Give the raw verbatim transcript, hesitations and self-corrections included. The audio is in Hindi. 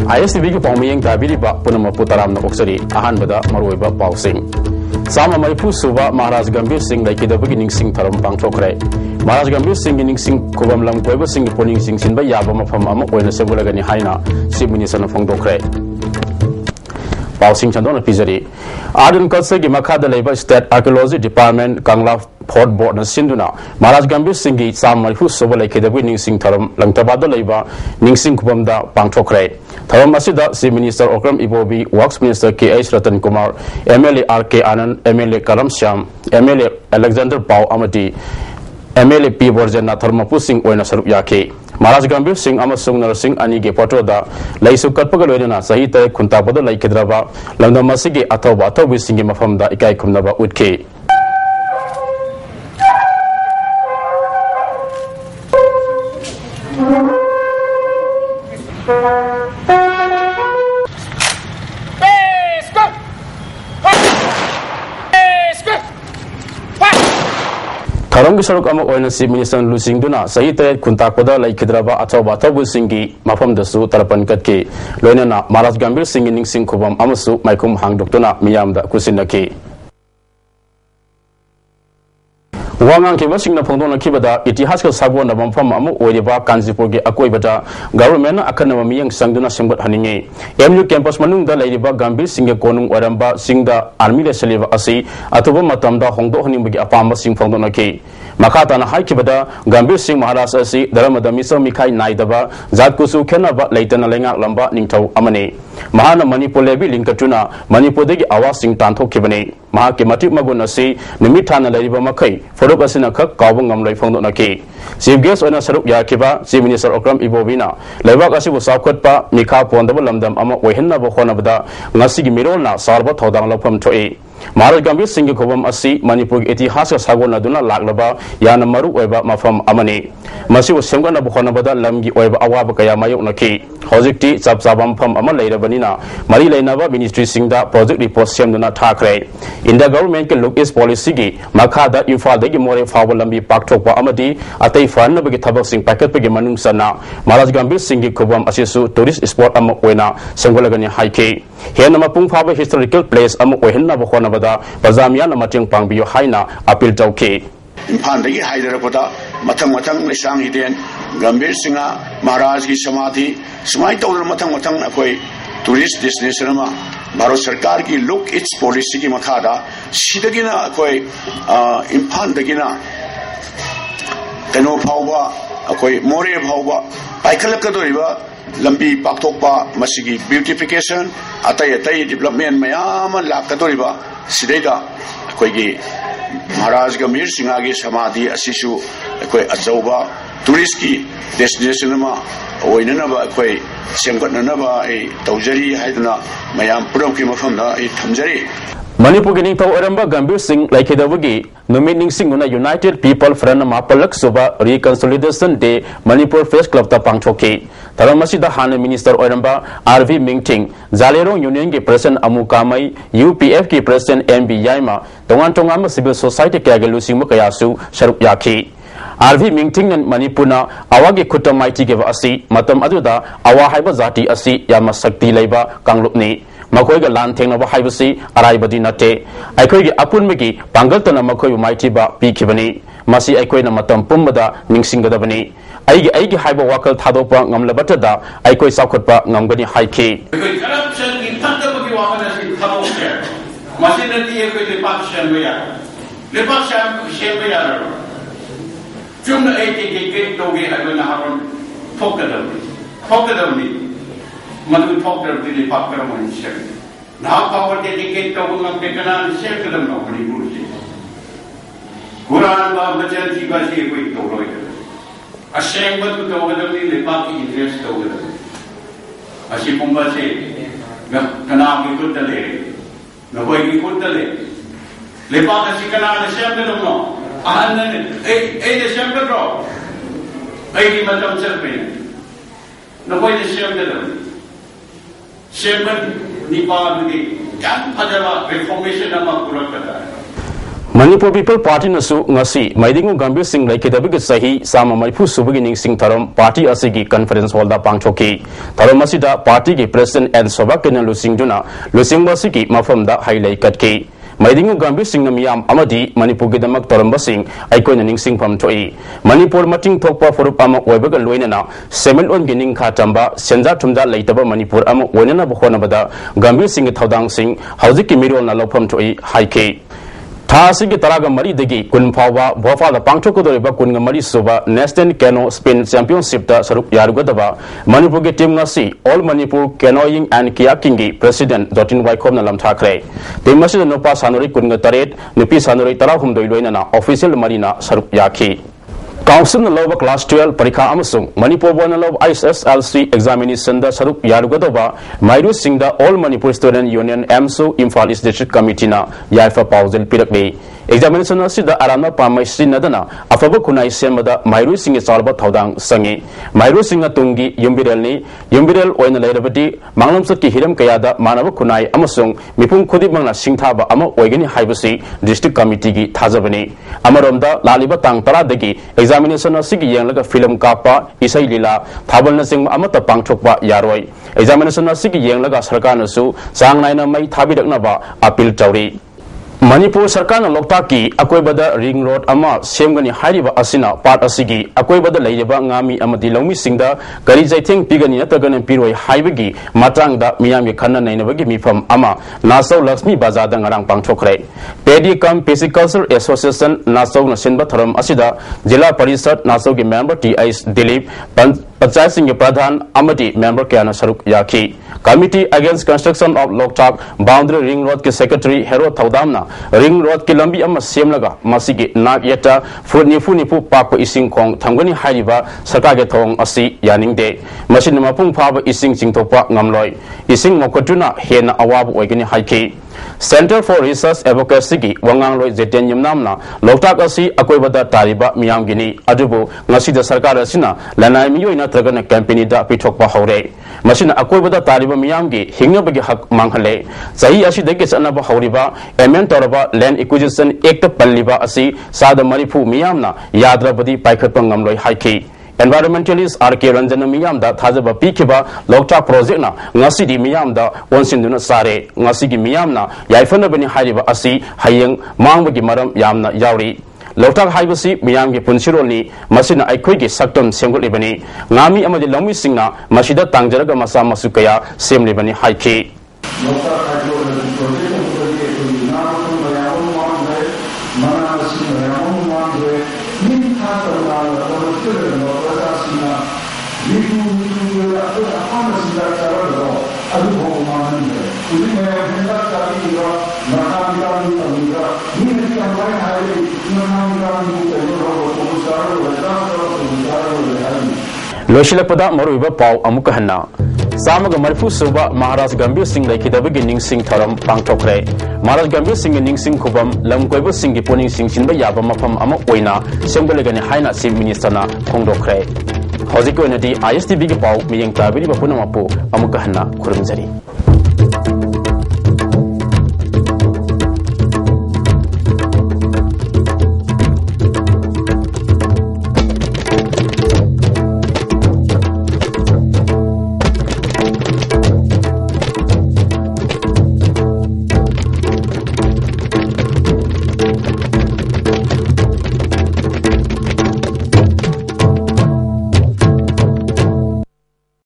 I S T V की पाउमियंग ताबिरी बा पुनम पुतराम न ओक्सरी आहान बदा मरोइबा पाउसिंग सामा मणिपुर सुबा महाराज गंभीर सिंह लाइकिदबगी निंगसिंग थरम पांगथोखरे महाराज गंभीर सिंह की निंगसिंग खुबम लम कोइबा सिंह पोनिंग सिंह सिनबा याबा मफम अमा ओइना सेबुलगनि हाइना चीफ मिनिस्टर न फोंदोखरे पाउसिंग चंदोन पिजरी आर्ट एंड कल्चर की मखादा लेबा state archaeology department Kangla fort board न सिंधुना महाराज गंभीर सिंह की साम मणिपुर सुबा लाइकिदबगी निंगसिंग थरम लंगतबाद लेबा निंगसिंग खुबमदा पांगथोखरे थरम असिदा chief minister Okram Ibobi works minister K H Ratan Kumar MLA R K Anand MLA Karam Shyam MLA Alexander Pou अमदी एमएलए पी बोर्जना थरमपु सिंह ओइना सरुप याखे महाराज गंभीर सिंह अमसुंग नरसिंह अनि के फोटोदा लैसु कटपग लोइना सही तय खुंतापद लैखिद्रबा लंदम मसिगे अथवा अथवा सिंह के मफमदा इकाई खुमनबा उठखे थरम की सड़क चीफ मिनिस्टर लुसिंगदुना सही तय खुंतापद लैखिद्रबा अथवा अथवा सिंह की मफमदसु तरपन कटके लोइना महाराज गंभीर सिंह निंगसिंग खुबम अमसु माइकुम हांगदोक्तुना मियामदा कुसिनके वांगांग के बसिंग न फोंदोन खिबदा इतिहास का सागोन न मफम अमु ओइबा कांजीपुर के अकोइबदा गवर्नमेंट अखनम मियंग संगदुना सेमगत हनिंगे एमयू कैंपस मनुंग दा लैरिबा गंभीर सिंह के कोनुंग ओरंबा सिंह दा आर्मी ले सलिबा असि अथुबा मतमदा होंदो हनिंग अपाम सिंह फोंदोन के मखाताना हाइकिबदा गंभीर सिंह महाराज असि धर्मदा मिसो मिखाई नाइदबा जात कुसु खेनबा लैतना लेंगा लंबा निंगथौ अमने महान मणिपुर लेबी लिंकटुना मणिपुर दगी आवाज सिंह तांथोखिबने महा के मटिक मगुन असि निमिथाना लैरिबा मखै फरुप असिना खक कावब ngamlai फोंदोनके चीफ गेस्ट ओना सरुप याखिबा चीफ मिनिस्टर ओक्रम इबोबिना लेबाक असिबु सावखतपा मिखा पोंदब लमदम अमा ओहिन्नबा होनबदा ngasiगी मिरोलना सारबा थौदांग लफम थोए महाराज गंभीर सिंह की खुबम असि मणिपुर के इतिहास का सागोनदुना लागलबा याना मरु ओइबा मफम अमने मसिबु सेमगनबा होनबदा लमगी ओइबा अवाब कया मायोकनखि हौजिकति चपचाबा मफम अमा लैरबनिना मरि लैनबा मिनिस्ट्री सिंहदा प्रोजेक्ट रिपोर्ट सेमदुना थाखरे इंडिया गवर्नमेंट के लुक ईस्ट पॉलिसी की मखादा इम्फालदगी मोरे फावल लंबी पाकथोकपा अमदी अतै फानबगी थबक सिंह पाकतपगी मनुंग सना महाराज गंभीर सिंह की खुबम असिसु टूरिस्ट स्पॉट अमा ओइना सेंगोलगनि हाइखे हेन मपुंग फाबा हिस्टोरिकल प्लेस अमा ओहिन्नबा होनबदा प्रजामियान मतंग पांगबियो हाइना अपील तौखे इम्फालदगी हाइदरपदा मथंग मथंग लेसांग हिदेन गंभीर सिंह महाराज की समाधि सुमाई तौदर मथंग मथंग अखोई टूरिस्ट डेस्टिनेशन अमा भारत सरकार की लुक इट्स पॉलिसी की मखादा सिदगिना अखोई इम्फालदगिना कनो फावबा अखोई मोरे फावबा पाइखलकदोरिबा लंबी पाकथोकपा मसिगी ब्यूटिफिकेशन अतै अतै डेवलपमेंट मयाम लाकदोरिबा सिदैदा अखोईगी महाराज गंभीर सिंह की समाधि असिसु अखोई अचौबा टूरिस्ट की डेस्टिनेशन अमा ओइननबा अखोई सेमगतननबा ए तौजरी हाइदना मयाम पुरमकी मफमदा ए थमजरी मणिपुर के निंगथौ ओरंबा गंभीर सिंह लाइखिदबगी नुमित निंगसिंगुना यूनाइटेड पीपल फ्रंट मापलक सुबा reconsolidation day Manipur press club ता पांगथोके तरमसिदा हान मिनिस्टर ओरंबा आरवी मिंगथिंग जालेरों यूनियन के प्रेसिडेंट अमुकामई यूपीएफ के प्रेसिडेंट एमबी याइमा तोंगान तोंगान सिविल सोसाइटी के लुसिंग कयासु सरुप याखी आरवी मिंगथिंग मणिपुरना अवागे खुट्टा माइती के असि मतम अदुदा अवा हाइबा जाति असि यामा शक्ति लेबा कांगलुपनी मखोइगा लान थेंगनबा हाइबसी अराइबदी नटे अखोइगी अपुनमगी पांगलतना मखोइबु माइतीबा पीखिबनी मसी अखोइना मतम पुम्बदा निंगसिंगदबनी अइगी अइगी हाइबा वाकल थादोपा ngamlabata अखोइ साखोटपा ngamगनी हाइखे करप्शन की थंदबगी वाकनसि थादोके मसिनती अखोइ लेपाक शेमबया लेपाक शेमबया चुम एके के के तोगे हाइबना हारन फोकदबनी फोकदबनी मधु थोकदबनी लेपाक करमन शेम ना पावर के के तोगम के कनान शेम कदम नो मणिपुर से कुरान बा बचन की बासी कोई तोरोय अशेंग बद तोगदबनी लेपाक की इंटरेस्ट तोगदबनी अशी पुंबा से कना की खुद ले न होय की खुद ले लेपाक अशी कना शेम कदम नो आनंद ए ए शेम कदो ए की मतम चल पे न होय शेम कदम शेम निपाल की क्या फजवा रिफॉर्मेशन अमा पूरा करता है Manipur People Party nasu ngasi maidingu gambir sing lai kidabig sahi sama marifu subagi ning sing tharam party asigi conference hall da pangchoki tharam asida party ki president and sobakena lusing juna lusing basiki mafam da highlight katki maidingu gambir sing namiyam amadi Manipur ki damak tharam basing aikoi ning sing pham thoi Manipur mating thokpa forup ama oibaga loinana semel on gining kha tamba senja thumda leitaba Manipur ama oinana bkhona bada gambir sing thodang sing haujiki mirol na lopham thoi haike Tasigi Taraga Mari Digi, Kun Pawa, Bofa, the Pangchoko, Kun Mari Suba, Neston Cano Spin Championship, the Sarup Yarugadaba, Manipur Team Nasi, All Manipur Canoeing and Kiakingi, President Dotin Waikom Nalam Takre. They must no pass Hanori Kunga Nupi Sanori Tarahum Doilena, official Marina Sarup Yaki. Council Nalova Class twelve Parika Amasung, Manipur Bonalov I S L C examination the Sarup Yarugadova, Mairu Singh the All Manipur Student Union M S U Imphal East District Committee na Yaifa Pausel Pirakni. Examination of the Arana Pamai Sinadana, Afaba Kunai Semada, Mairu Singh is all about Taudang Sangi, Mairu Singh Tungi, Yumbirelni, Yumbirel Oina Ladabati, Mangamsaki Hiram Kayada, Manava Kunai, Amasung, Mipung Kudimana Singtaba, Ama Oigani Hibasi, District Committee Tazavani, Amaronda, Laliba Tang Taradegi, examination of Sigi Yang like a film Kapa, Isai Lila, Tabal Sing Amata Pangchokba Yaroi, examination of Sigi Yang like a Sarkanasu, Sang Nina Mai Tabidanaba, Apil Tauri. Manipur Sarkana Loktaki, Akwebada Ring Road Ama, Semgani Hariba Asina, Part Asigi, Akwebada Layaba Ngami Amadilomi Singda, Garizaiting Pigani Atagan and Piroi Haibagi, Matanga, Miami Kana Nainavagi me from Ama, Nassau Laxmi Bazada Ngarang Pangchokre. Pedi Kam Pisciculture Association, Nassau Nasinba Taram Asida, Jilla Parisat, Nassau member T I S Dilip, Panchayat Singh Pradhan, Amati, member Kiana Saruk Yaki. Committee Against Construction of Loktak, Boundary Ring Road Ki Secretary Hero Taudamna, Ring Road Ki Lambi Ama Semlaga, Masigi, Nak Yeta, Funi Funipu Papo Ising Kong, Tangani Haiba, Sakage Tong Asi, Yaning Day, Machine Mapung Pava Ising Singtopa Ngamloy, Ising Mokotuna, Hena Awab Wagani Haiki. Center for Research Advocacy Wangang Loi Zetenyum Namna, Loktak Asi, Akwebada Tariba, Miamgini, Adubu, Nasida Sarkara Sina, Lana Mioina Tragana Campini da Pitokpa Hore. Machine Akwebada Tariba Miamgi, Hingabagi Hak Manghale, Sahi Ashi Dekis Anaba Horiba, Emen Toraba, Land Acquisition Act Paliba Asi, Sada Maripu Miamna, Yadra Badi Paikapangam Loi Haiki. Environmentalist R K Ranjana Miyam da Thazaba Pikiba, Lokta Project na, Ngasidi Miyam da, Wonsinduna Sare, Ngasigi Miyam na, Yaifana Beni Hariba Asi, Hayang, Mangwagi Maram Yamna Yauri. Lokta Haibasi, Miyamgi Punchironi, Masina Aikwigi Sakton Sengul Libani, Ngami Amadi Lomi Singna, Mashida Tangjaraga Masa Masukaya, Sem Libani Haiki. Loshilappada Maruiba Pau Amukahana Samaga Marifu Suba Maharaj Gambir Singh like the beginning Sing Taram Pangtokre Maharaj Gambir Singh and Ning Sing Kubam Lam Koiba Singh Poning Sing Sinba Yaba Mapam Ama Oina Sembelegani Haina Sim Ministana Kongdokre Hoziko Nadi I S T V Pau Miyang Tabiri Bapunamapu Amukahana Kurumzari.